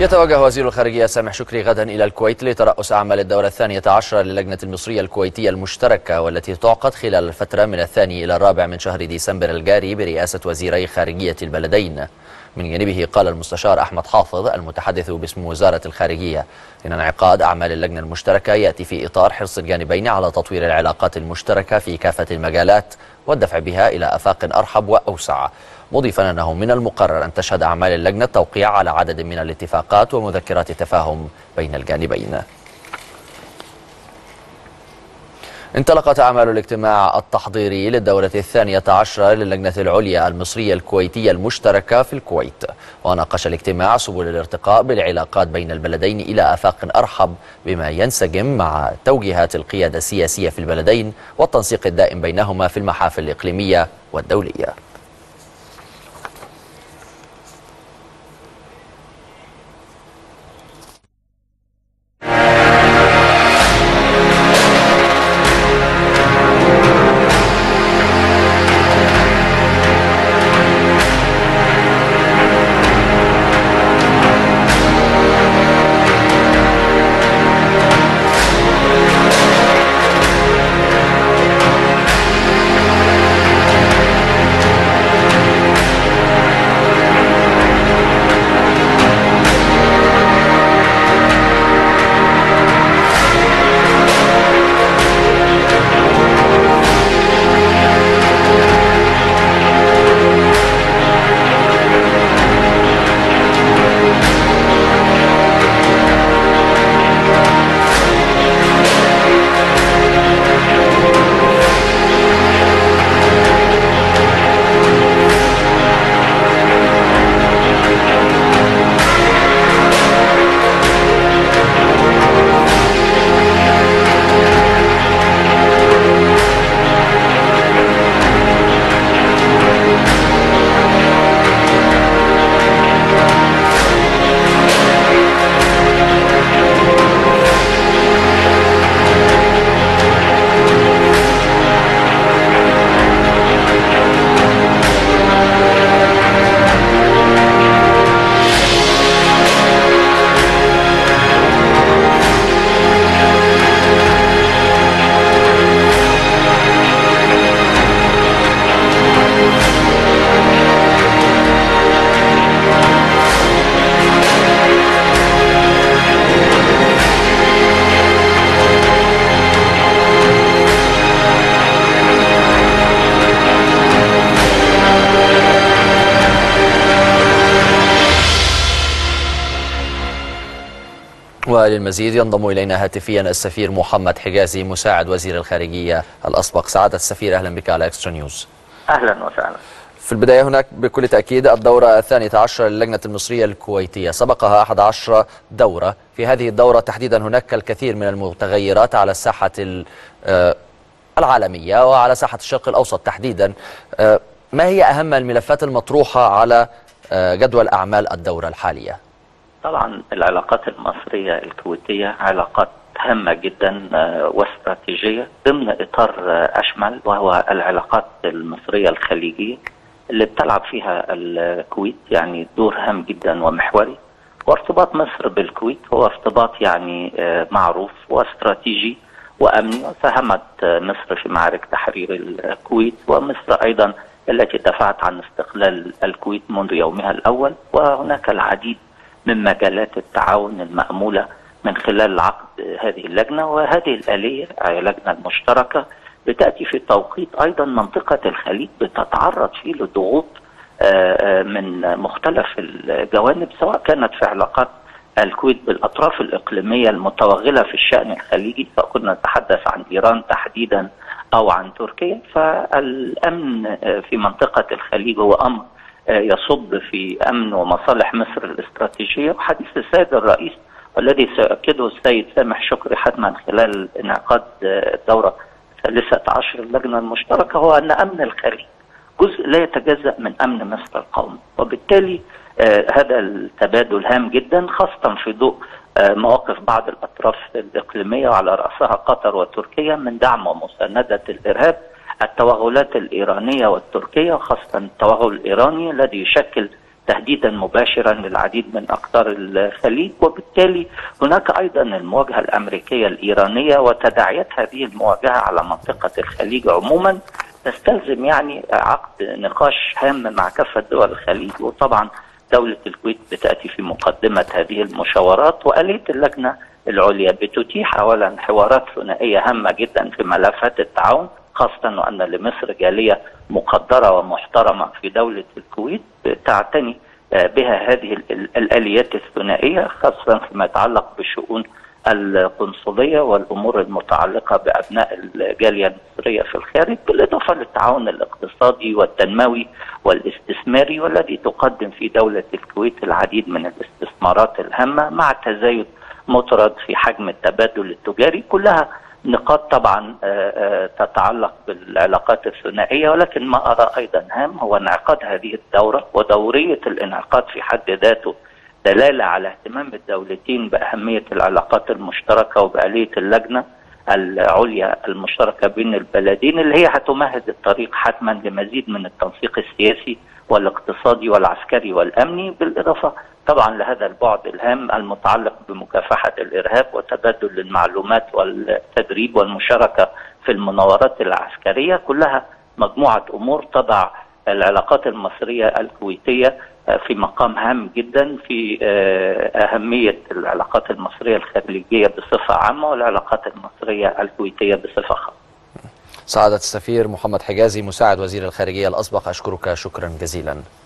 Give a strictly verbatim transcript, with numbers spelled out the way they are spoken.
يتوجه وزير الخارجية سامح شكري غدا إلى الكويت لترأس أعمال الدورة الثانية عشرة للجنة المصرية الكويتية المشتركة، والتي تعقد خلال الفترة من الثاني إلى الرابع من شهر ديسمبر الجاري برئاسة وزيري خارجية البلدين. من جانبه قال المستشار أحمد حافظ المتحدث باسم وزارة الخارجية إن انعقاد أعمال اللجنة المشتركة يأتي في إطار حرص الجانبين على تطوير العلاقات المشتركة في كافة المجالات والدفع بها إلى آفاق أرحب وأوسع، مضيفا أنه من المقرر أن تشهد أعمال اللجنة التوقيع على عدد من الاتفاقات ومذكرات التفاهم بين الجانبين. انطلقت أعمال الاجتماع التحضيري للدورة الثانية عشرة للجنة العليا المصرية الكويتية المشتركة في الكويت، وناقش الاجتماع سبل الارتقاء بالعلاقات بين البلدين إلى آفاق أرحب بما ينسجم مع توجيهات القيادة السياسية في البلدين والتنسيق الدائم بينهما في المحافل الإقليمية والدولية. وللمزيد ينضم إلينا هاتفيا السفير محمد حجازي مساعد وزير الخارجية الأسبق. سعادة السفير، أهلا بك على إكسترا نيوز. أهلا وسهلا. في البداية هناك بكل تأكيد الدورة الثانية عشرة للجنة المصرية الكويتية، سبقها أحد عشر دورة. في هذه الدورة تحديدا هناك الكثير من المتغيرات على الساحة العالمية وعلى ساحة الشرق الأوسط تحديدا. ما هي أهم الملفات المطروحة على جدول أعمال الدورة الحالية؟ طبعا العلاقات المصرية الكويتية علاقات هامة جدا واستراتيجية ضمن إطار أشمل، وهو العلاقات المصرية الخليجية اللي بتلعب فيها الكويت يعني دور هام جدا ومحوري. وارتباط مصر بالكويت هو ارتباط يعني معروف واستراتيجي وأمني، وساهمت مصر في معارك تحرير الكويت، ومصر أيضا التي دفعت عن استقلال الكويت منذ يومها الأول. وهناك العديد من مجالات التعاون المأمولة من خلال عقد هذه اللجنة، وهذه الآلية اللجنة المشتركة بتأتي في توقيت أيضا منطقة الخليج بتتعرض فيه لضغوط من مختلف الجوانب، سواء كانت في علاقات الكويت بالأطراف الإقليمية المتوغلة في الشأن الخليجي، سواء كنا نتحدث عن إيران تحديدا أو عن تركيا. فالأمن في منطقة الخليج هو أمر يصب في أمن ومصالح مصر الاستراتيجية. وحديث السيد الرئيس والذي سيؤكده السيد سامح شكري حتما خلال انعقاد الدورة الثالثة عشر اللجنة المشتركة هو أن أمن الخليج جزء لا يتجزأ من أمن مصر القومي، وبالتالي آه هذا التبادل هام جدا، خاصة في ضوء آه مواقف بعض الأطراف الإقليمية وعلى رأسها قطر وتركيا من دعم ومساندة الإرهاب. التوغلات الإيرانية والتركية، خاصة التوغل الإيراني الذي يشكل تهديدا مباشرا للعديد من أقطار الخليج، وبالتالي هناك أيضا المواجهة الأمريكية الإيرانية وتداعيات هذه المواجهة على منطقة الخليج عموما تستلزم يعني عقد نقاش هام مع كافة دول الخليج. وطبعا دولة الكويت بتأتي في مقدمة هذه المشاورات، وآلية اللجنة العليا بتتيح أولا حوارات ثنائية هامة جدا في ملفات التعاون، خاصة وأن لمصر جالية مقدرة ومحترمة في دولة الكويت تعتني بها هذه الآليات الثنائية، خاصة فيما يتعلق بشؤون القنصلية والأمور المتعلقة بأبناء الجالية المصرية في الخارج، بالإضافة للتعاون الاقتصادي والتنموي والاستثماري، والذي تقدم في دولة الكويت العديد من الاستثمارات الهامة مع تزايد مطرد في حجم التبادل التجاري. كلها نقاط طبعا تتعلق بالعلاقات الثنائية، ولكن ما أرى أيضا هام هو انعقاد هذه الدورة، ودورية الانعقاد في حد ذاته دلالة على اهتمام الدولتين بأهمية العلاقات المشتركة وبآلية اللجنة العليا المشتركة بين البلدين، اللي هي هتمهد الطريق حتما لمزيد من التنسيق السياسي والاقتصادي والعسكري والأمني، بالإضافة طبعا لهذا البعد الهام المتعلق بمكافحة الإرهاب وتبادل المعلومات والتدريب والمشاركة في المناورات العسكرية. كلها مجموعة أمور تضع العلاقات المصرية الكويتية في مقام هام جدا في أهمية العلاقات المصرية الخارجية بصفة عامة والعلاقات المصرية الكويتية بصفة خاصة. سعادة السفير محمد حجازي مساعد وزير الخارجية الأسبق، أشكرك شكرا جزيلا.